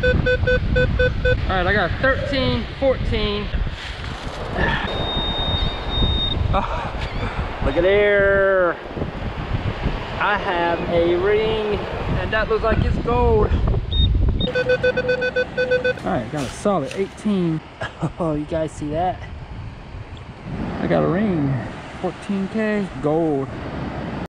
All right, I got 13, 14. Oh, look at there. I have a ring, and that looks like it's gold. All right, got a solid 18. Oh, you guys see that? I got a ring, 14K, gold.